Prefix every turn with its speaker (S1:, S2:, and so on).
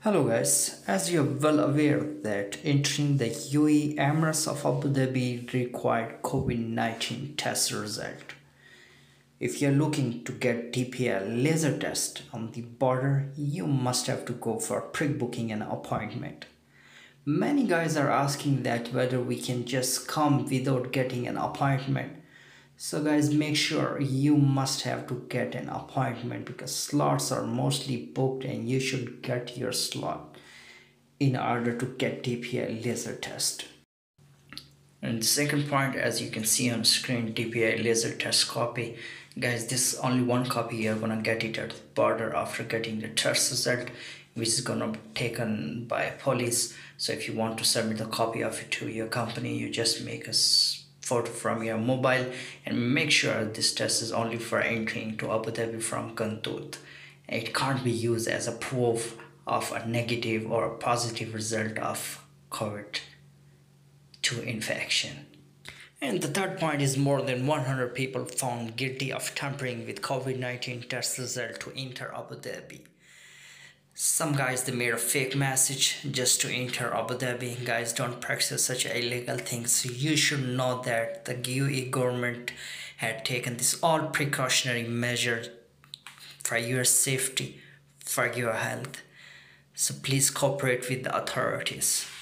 S1: Hello guys, as you're well aware that entering the UAE Emirates of Abu Dhabi required COVID-19 test result. If you're looking to get TPL laser test on the border, you must have to go for pre-booking an appointment. Many guys are asking that whether we can just come without getting an appointment. So guys, make sure you must have to get an appointment because slots are mostly booked and you should get your slot in order to get TPL laser test. And the second point, as you can see on screen, TPI laser test copy. Guys, this is only one copy. You're gonna get it at the border after getting the test result, which is gonna be taken by police. So if you want to submit a copy of it to your company, you just make a photo from your mobile and make sure this test is only for entering to Abu Dhabi from Kantut. It can't be used as a proof of a negative or a positive result of COVID to infection. And the third point is more than 100 people found guilty of tampering with COVID-19 test result to enter Abu Dhabi. Some guys, they made a fake message just to enter Abu Dhabi. Guys, don't practice such illegal things. You should know that the UAE government had taken this all precautionary measure for your safety, for your health. So please cooperate with the authorities.